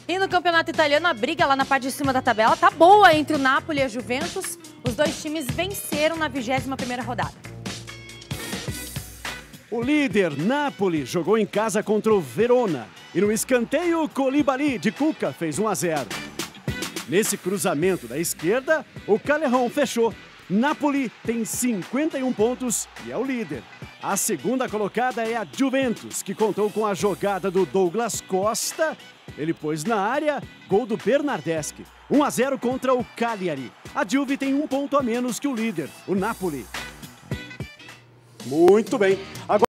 E no campeonato italiano, a briga lá na parte de cima da tabela tá boa entre o Napoli e a Juventus. Os dois times venceram na 21ª rodada. O líder, Napoli, jogou em casa contra o Verona. E no escanteio, Koulibaly, de Cuca, fez 1-0. Nesse cruzamento da esquerda, o Callejon fechou. Napoli tem 51 pontos e é o líder. A segunda colocada é a Juventus, que contou com a jogada do Douglas Costa. Ele pôs na área, gol do Bernardeschi. 1-0 contra o Cagliari. A Juve tem 1 ponto a menos que o líder, o Napoli. Muito bem. Agora